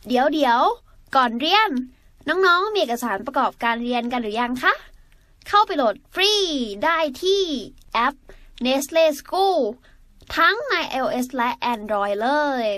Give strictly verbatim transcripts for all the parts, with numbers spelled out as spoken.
เดี๋ยวเดี๋ยวก่อนเรียนน้องๆมีเอกสารประกอบการเรียนกันหรือยังคะเข้าไปโหลดฟรีได้ที่แอป Nestle School ทั้งใน iOS และ Android เลย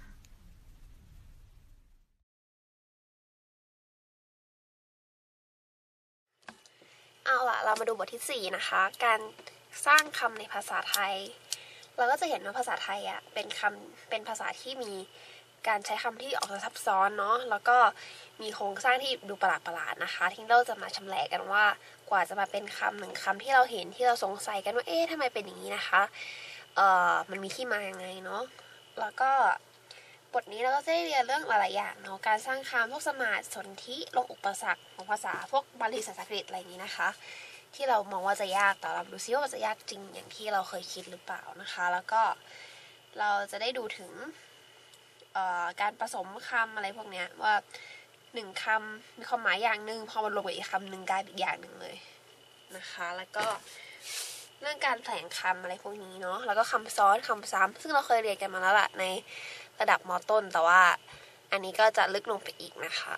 เอาล่ะเรามาดูบทที่สี่นะคะการสร้างคำในภาษาไทยเราก็จะเห็นว่าภาษาไทยอ่ะเป็นคำเป็นภาษาที่มีการใช้คำที่ออกจะซับซ้อนเนาะแล้วก็มีโครงสร้างที่ดูประหลาดๆนะคะที่เราจะมาชำแหละกันว่ากว่าจะมาเป็นคำหนึ่งคำที่เราเห็นที่เราสงสัยกันว่าเอ๊ะทำไมเป็นอย่างนี้นะคะเอ่อมันมีที่มาอย่างไงเนาะแล้วก็บทนี้เราก็จะได้เรียนเรื่องหลายๆอย่างเนาะการสร้างคำพวกสมาสสนธิลงอุปสรรคของภาษาพวกบาลีสันสกฤตอะไรอย่างนี้นะคะที่เรามองว่าจะยากแต่เราดูซิว่ามันจะยากจริงอย่างที่เราเคยคิดหรือเปล่านะคะแล้วก็เราจะได้ดูถึงการผสมคำอะไรพวกนี้ว่าหนึ่งคำมีความหมายอย่างหนึ่งพอมันรวมกับอีกคำหนึ่งกลายเป็นอีกอย่างหนึ่งเลยนะคะแล้วก็เรื่องการแผลงคำอะไรพวกนี้เนาะแล้วก็คำซ้อนคำซ้ำซึ่งเราเคยเรียนกันมาแล้วล่ะในระดับม.ต้นแต่ว่าอันนี้ก็จะลึกลงไปอีกนะคะ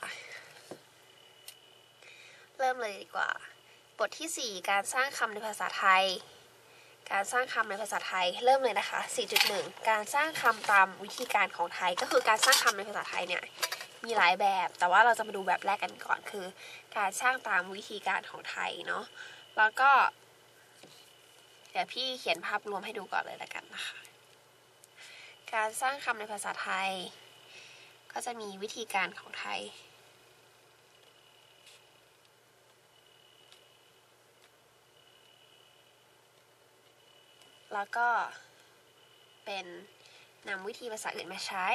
เริ่มเลยดีกว่าบทที่สี่การสร้างคำในภาษาไทยการสร้างคำในภาษาไทยเริ่มเลยนะคะ สี่จุดหนึ่ง การสร้างคำตามวิธีการของไทยก็คือการสร้างคำในภาษาไทยเนี่ยมีหลายแบบแต่ว่าเราจะมาดูแบบแรกกันก่อนคือการสร้างตามวิธีการของไทยเนาะแล้วก็เดี๋ยวพี่เขียนภาพรวมให้ดูก่อนเลยละกันนะคะการสร้างคำในภาษาไทยก็จะมีวิธีการของไทยแล้วก็เป็นนำวิธีภาษาอื่นมาใช้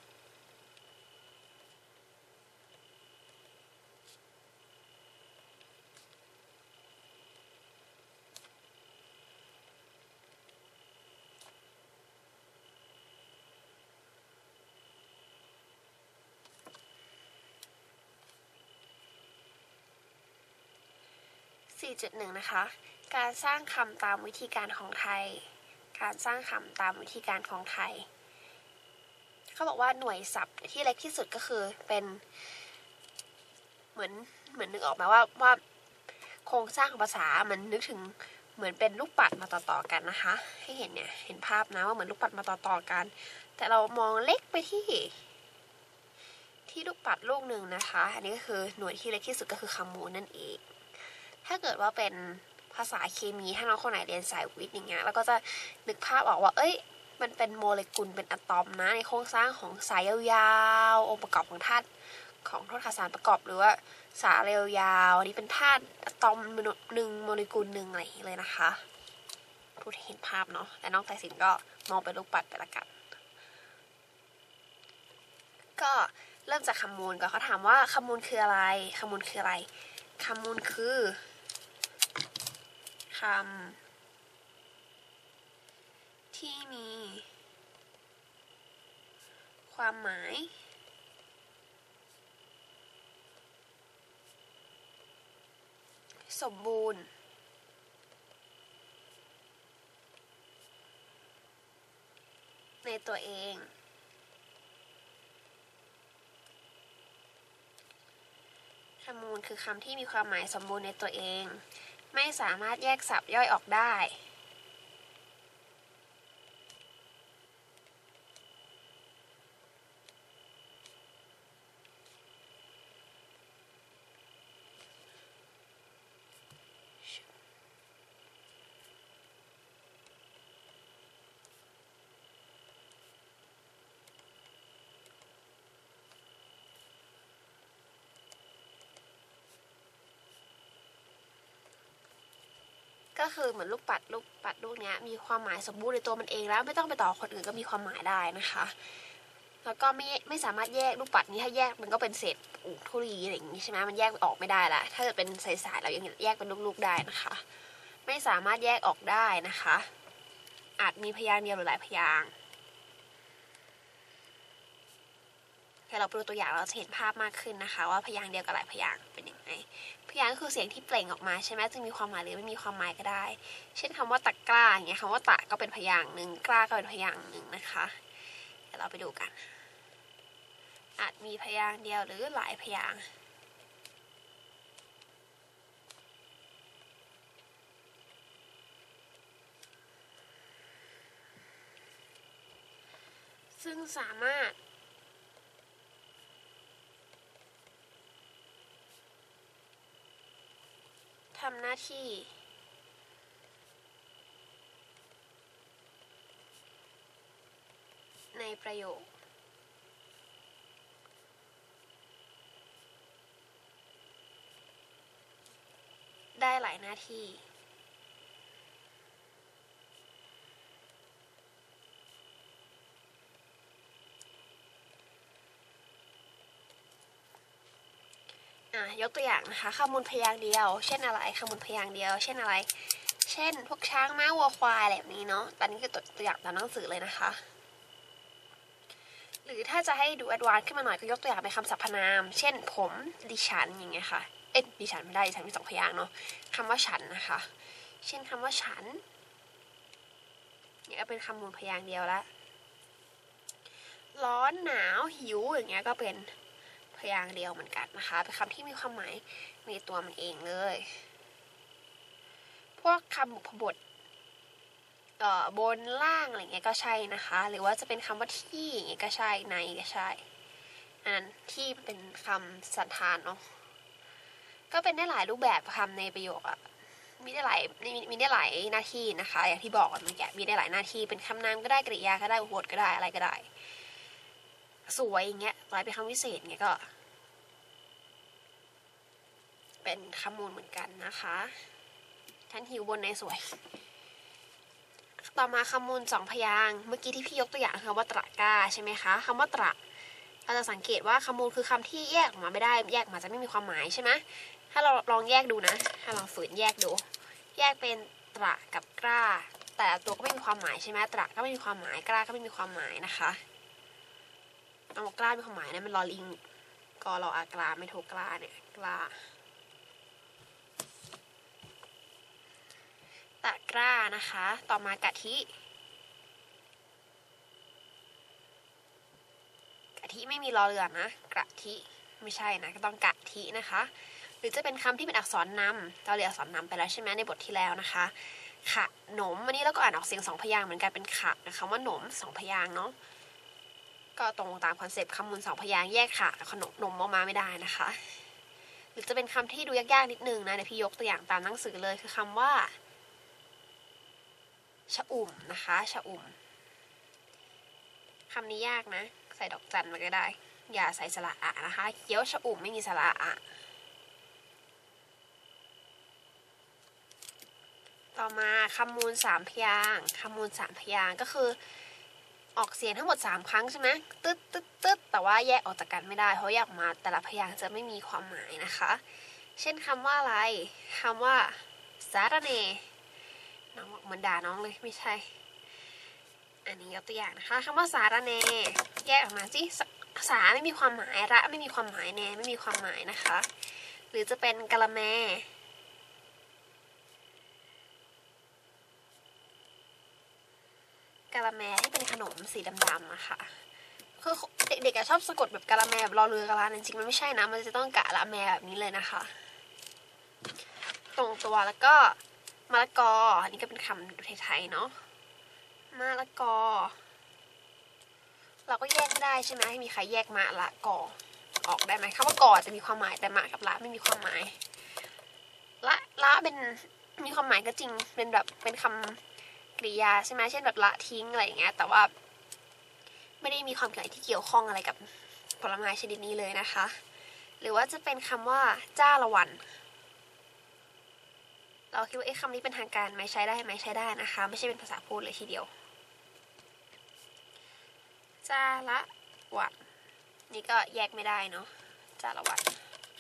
สี่จุดหนึ่ง นะคะการสร้างคำตามวิธีการของไทยการสร้างคำตามวิธีการของไทยเขาบอกว่าหน่วยศัพท์ที่เล็กที่สุดก็คือเป็นเหมือนเหมือนนึกออกไหมว่าว่าโครงสร้างของภาษามันนึกถึงเหมือนเป็นลูกปัดมาต่อๆกันนะคะให้เห็นเนี่ยเห็นภาพนะว่าเหมือนลูกปัดมาต่อๆกันแต่เรามองเล็กไปที่ที่ลูกปัดลูกหนึ่งนะคะอันนี้ก็คือหน่วยที่เล็กที่สุดก็คือคำมูลนั่นเองถ้าเกิดว่าเป็นภาษาเคมีถ้าน้องคนไหนเรียนสายวิทย์อย่างเงี้ยแล้วก็จะนึกภาพออกว่าเอ้ยมันเป็นโมเลกุลเป็นอะตอมนะในโครงสร้างของสายยาวๆองค์ประกอบของธาตุของธาตุสารประกอบหรือว่าสายยาวๆนี่เป็นธาตุอะตอมหนึ่งโมเลกุลหนึ่งอะไรอย่างเงี้ยเลยนะคะพูดเห็นภาพเนาะแต่น้องไต่สินก็มองเป็นลูกปัดไปละกันก็เริ่มจากคำมูลก่อนเขาถามว่าคำมูลคืออะไรคำมูลคืออะไรคำมูลคือคำที่มีความหมายสมบูรณ์ในตัวเองคำมูลคือคำที่มีความหมายสมบูรณ์ในตัวเองไม่สามารถแยกศัพท์ย่อยออกได้ก็คือเหมือนลูกปัดลูกปัดลูกนี้มีความหมายสมบูรณ์ในตัวมันเองแล้วไม่ต้องไปต่อคนอื่นก็มีความหมายได้นะคะแล้วก็ไม่ไม่สามารถแยกลูกปัดนี้ถ้าแยกมันก็เป็นเศษทุลีอะไรอย่างนี้ใช่ไหมมันแยกออกไม่ได้ละถ้าเกิดเป็นสายๆเรายังแยกเป็นลูกๆได้นะคะไม่สามารถแยกออกได้นะคะอาจมีพยางค์เดียวหรือหลายพยางค์ถ้าเราไปดูตัวอย่างเราจะเห็นภาพมากขึ้นนะคะว่าพยางค์เดียวกับหลายพยางค์เป็นยังไงพยางค์ก็คือเสียงที่เปล่งออกมาใช่ไหมจะมีความหมายหรือไม่มีความหมายก็ได้เช่นคำว่าตะกร้าอย่างเงี้ยคำว่าตะก็เป็นพยางค์หนึ่งกล้าก็เป็นพยางค์หนึ่งนะคะเดี๋ยวเราไปดูกันอาจมีพยางค์เดียวหรือหลายพยางค์ซึ่งสามารถทำหน้าที่ในประโยคได้หลายหน้าที่ยกตัวอย่างนะคะคำมูลพยางค์เดียวเช่นอะไรคำมูลพยางค์เดียวเช่นอะไรเช่นพวกช้างม้าวัวควายแบบนี้เนาะตอนนี้คือตัวอย่างตามหนังสือเลยนะคะหรือถ้าจะให้ดูแอดวานซ์ขึ้นมาหน่อยก็ยกตัวอย่างเป็นคำสรรพนามเช่นผมดิฉันอย่างเงี้ยค่ะเอ๊ะดิฉันไม่ได้ดิฉันมีสองพยางค์เนาะคำว่าฉันนะคะเช่นคำว่าฉันเนี่ยก็เป็นคำมูลพยางค์เดียวละร้อนหนาวหิวอย่างเงี้ยก็เป็นพยางค์เดียวเหมือนกันนะคะเป็นคำที่มีความหมายในตัวมันเองเลยพวกคำบุพบทเอ่อบนล่างอะไรเงี้ยก็ใช่นะคะหรือว่าจะเป็นคำว่าที่อย่างเงี้ยก็ใช่ในก็ใช่อันนั้นที่เป็นคำสันธานเนาะก็เป็นได้หลายรูปแบบคำในประโยคอะมีได้หลายมีมีได้หลายหน้าที่นะคะอย่างที่บอกกันเมื่อกี้มีได้หลายหน้าที่เป็นคำนามก็ได้กริยาก็ได้อุปบทก็ได้อะไรก็ได้สวยอย่างเงี้ยกลายเป็นคำวิเศษเงี้ยก็เป็นคำมูลเหมือนกันนะคะฉันหิวบนในสวยต่อมาคำมูลสองพยางค์เมื่อกี้ที่พี่ยกตัวอย่างคำว่าตระกาใช่ไหมคะคำว่าตระเราจะสังเกตว่าคำมูลคือคำที่แยกออกมาไม่ได้แยกมาจะไม่มีความหมายใช่ไหมถ้าเราลองแยกดูนะถ้าลองฝืนแยกดูแยกเป็นตระกับกล้าแต่ตัวก็ไม่มีความหมายใช่ไหมตระก็ไม่มีความหมายกล้าก็ไม่มีความหมายนะคะเอากล้ามีความหมายนะมันลอลิงกอรออากลาไม่โทกล้าเนี่ยกล้าตะกร้านะคะต่อมากะทิกะทิไม่มีรอเรือนะกะทิไม่ใช่นะก็ต้องกะทินะคะหรือจะเป็นคำที่เป็นอักษรนำเราเรียนอักษรนำไปแล้วใช่ไหมในบทที่แล้วนะคะขะหนมวันนี้เราก็อ่านออกเสียงสองพยางค์เหมือนกันเป็นขะนะคะว่าหนมสองพยางค์เนาะก็ตรงตามคอนเซปต์คำมูลสองพยางค์แยกขะกับขนมนมออกมาไม่ได้นะคะหรือจะเป็นคำที่ดูยากๆนิดนึงนะเดี๋ยวพี่ยกตัวอย่างตามหนังสือเลยคือคำว่าชะอุ่มนะคะชะอุ่มคำนี้ยากนะใส่ดอกจันมาก็ได้อย่าใส่สระอะนะคะเกี๊ยวชะอุ่มไม่มีสระอะต่อมาคำมูลสามพยางค์คำมูลสามพยางค์ก็คือออกเสียงทั้งหมดสามครั้งใช่ไหมตึ๊ดตึ๊ดตึ๊ดแต่ว่าแยกออกจากกันไม่ได้เพราะแยกออกมาแต่ละพยางค์จะไม่มีความหมายนะคะเช่นคำว่าอะไรคำว่าสารเนน้องบอกเหมือนด่าน้องเลยไม่ใช่อันนี้ยกตัวอย่างนะคะคำว่าสารเนแยกออกมาสิสาไม่มีความหมายระไม่มีความหมายแนไม่มีความหมายนะคะหรือจะเป็นกะละแมกะละแมที่เป็นขนมสีดำๆอะค่ะคือเด็กๆชอบสะกดแบบกะละแมแบบรอเรือกะลาจริงๆมันไม่ใช่นะมันจะต้องกะละแมแบบนี้เลยนะคะตรงตัวแล้วก็มะละกออันนี้ก็เป็นคำไทยๆเนาะมะละกอเราก็แยกไม่ได้ใช่ไหมให้มีใครแยกมะละกอออกได้ไหมคำว่ากอจะมีความหมายแต่มะกับละไม่มีความหมายละละเป็นมีความหมายก็จริงเป็นแบบเป็นคำกริยาใช่ไหมเช่นแบบละทิ้งอะไรอย่างเงี้ยแต่ว่าไม่ได้มีความหมายที่เกี่ยวข้องอะไรกับผลไม้ชนิดนี้เลยนะคะหรือว่าจะเป็นคำว่าจ้าละวันเราคิดว่าไอ้คำนี้เป็นทางการไหมใช้ได้ไหมใช้ได้นะคะไม่ใช่เป็นภาษาพูดเลยทีเดียวจ้าละวันนี่ก็แยกไม่ได้เนาะจ้าละวัน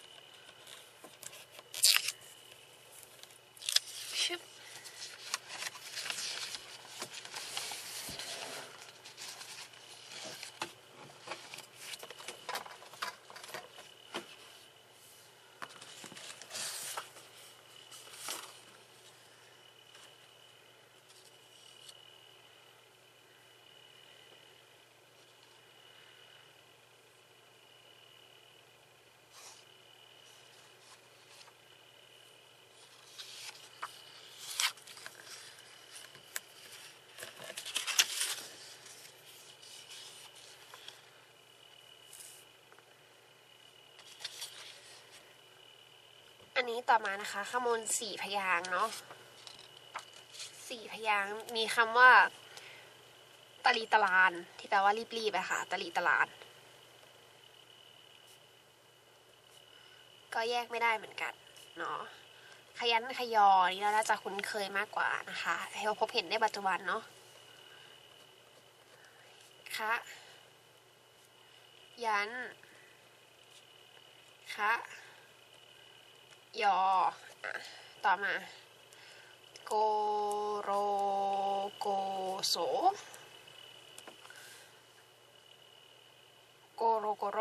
ชึบนี้ต่อมานะคะข้อมูลสี่พยางค์เนาะสี่พยางค์มีคำว่าตะลีตะลานที่แปลว่ารีบๆอะค่ะตะลีตะลานก็แยกไม่ได้เหมือนกันเนาะขยันขยอนี่เราน่าจะคุ้นเคยมากกว่านะคะให้เราพบเห็นในปัจจุบันเนาะคะยันคะยออ่ะต่อมาโกโรโกโสโกโรโกโร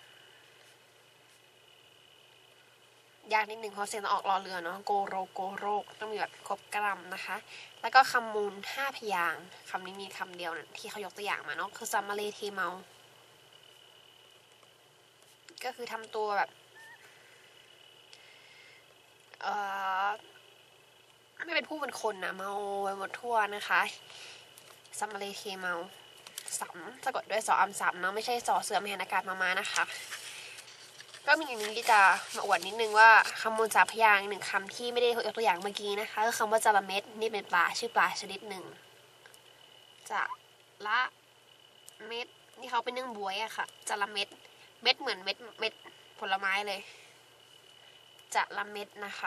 ยากนิดหนึ่งเพราะเสียงต้องออกรอเรือเนาะโกโรโกโรต้องมีแบบครบกรัมนะคะแล้วก็คำมูลห้าพยางค์คำนี้มีคำเดียวนะที่เขายกตัวอย่างมาเนาะคือซัมมาเลเทเมาก็คือทำตัวแบบเอ่อไม่เป็นผู้เป็นคนนะเมาไปหมดทั่วนะคะซัมมาเลเทเมาสัมสะกดด้วยสออัมสัมเนาะไม่ใช่สอเสือมหันอากาศมามานะคะก็มีอย่างนึงที่จะมาอวดนิดนึงว่าคำมูลสามพยางค์หนึ่งคำที่ไม่ได้ยกตัวอย่างเมื่อกี้นะคะก็คำว่าจระเม็ดนี่เป็นปลาชื่อปลาชนิดหนึ่งจะละเม็ดนี่เขาเป็นนึ่งบวยอะค่ะจระเม็ดเม็ดเหมือนเม็ดเม็ดผลไม้เลยจะละเม็ดนะคะ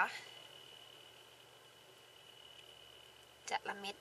จะละเม็ด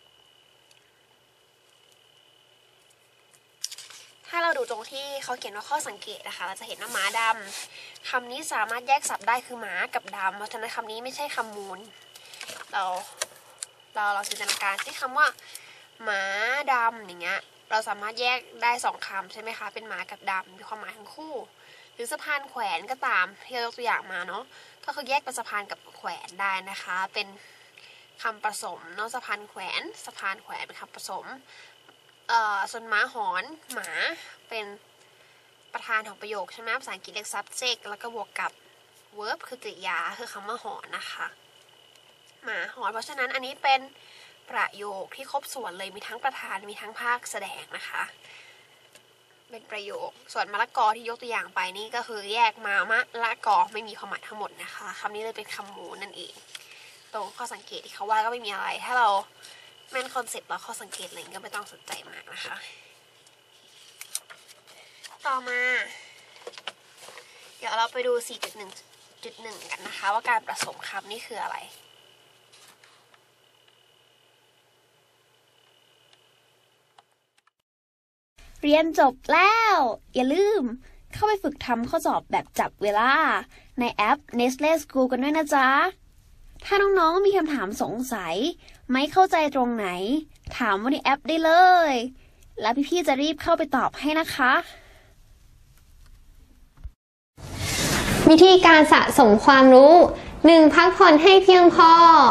ถ้าเราดูตรงที่เขาเขียนว่าข้อสังเกตนะคะเราจะเห็นว่าหมาดำคำนี้สามารถแยกศัพท์ได้คือหมากับดำเพราะฉะนั้นคำนี้ไม่ใช่คำมูลเราเราเราจินตนาการที่คำว่าหมาดำอย่างเงี้ยเราสามารถแยกได้สองคำใช่ไหมคะเป็นหมากับดำมีความหมายทั้งคู่หรือสะพานแขวนก็ตามที่เรายกตัวอย่างมาเนาะก็คือแยกเป็นสะพานกับแขวนได้นะคะเป็นคำผสมเนาะสะพานแขวนสะพานแขวนเป็นคำผสมเอ่อส่วนหมาหอนหมาเป็นประธานของประโยคใช่ไหมภาษาอังกฤษเรียก subject แล้วก็บวกกับ verb คือกริยาคือคำว่าหอนนะคะหมาหอนเพราะฉะนั้นอันนี้เป็นประโยคที่ครบส่วนเลยมีทั้งประธานมีทั้งภาคแสดงนะคะเป็นประโยคส่วนมะละกอที่ยกตัวอย่างไปนี่ก็คือแยกมามะละกอไม่มีความหมายทั้งหมดนะคะคำนี้เลยเป็นคำมูลนั่นเองตรงข้อสังเกตที่เขาว่าก็ไม่มีอะไรถ้าเราแม่นคอนเซ็ปต์แล้วข้อสังเกตอะไรก็ไม่ต้องสนใจมากนะคะต่อมาเดี๋ยวเราไปดู สี่จุดหนึ่งจุดหนึ่ง กันนะคะว่าการผสมคำนี่คืออะไรเรียนจบแล้วอย่าลืมเข้าไปฝึกทำข้อสอบแบบจับเวลาในแอป Nestle School กันด้วยนะจ๊ะถ้าน้องๆมีคำถามสงสัยไม่เข้าใจตรงไหนถามว่าในแอปได้เลยแล้วพี่ๆจะรีบเข้าไปตอบให้นะคะวิธีการสะสมความรู้ หนึ่ง พักผ่อนให้เพียงพอ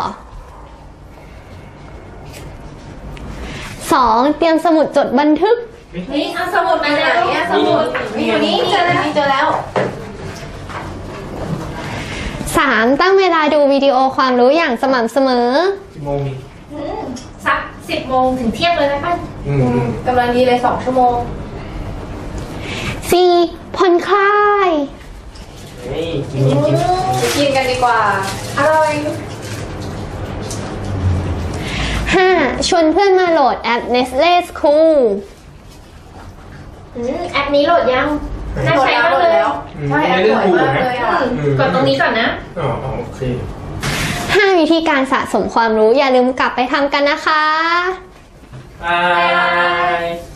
สอง เตรียมสมุดจดบันทึกนี่เอาสมุดมาไหนเนี่ยสมุดมีอยู่นี่เจอแล้วเจอแล้วสาม ตั้งเวลาดูวิดีโอความรู้อย่างสม่ำเสมอกี่โมงนี่สักสิบโมงถึงเที่ยงเลยไหมป้ากำลังดีเลยสองชั่วโมงสี่ ผ่อนคลายเฮ้ยกินกินกินกันดีกว่าอร่อยห้า ชวนเพื่อนมาโหลดแอป Nestle School แอปนี้โหลดยังน่าใช้มากเลยใช่แอปสวยมากเลยอ่ะกดตรงนี้ก่อนนะอ๋อโอเคห้า วิธีการสะสมความรู้อย่าลืมกลับไปทำกันนะคะบาย